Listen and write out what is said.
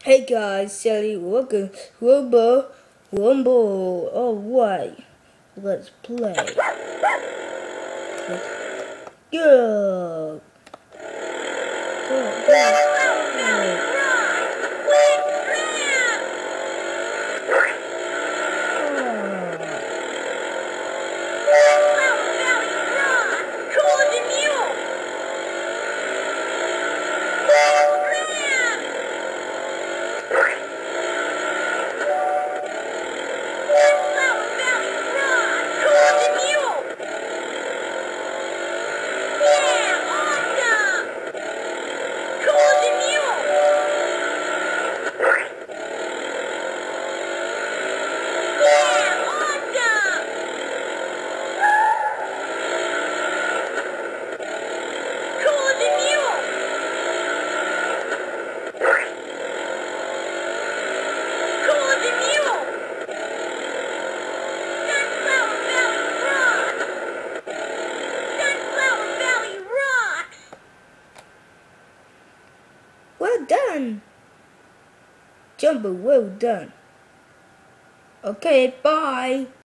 Hey guys, Sally, welcome Rumble. Alright, let's play. Let's go. Well done, Jumbo. Well done. Okay, bye.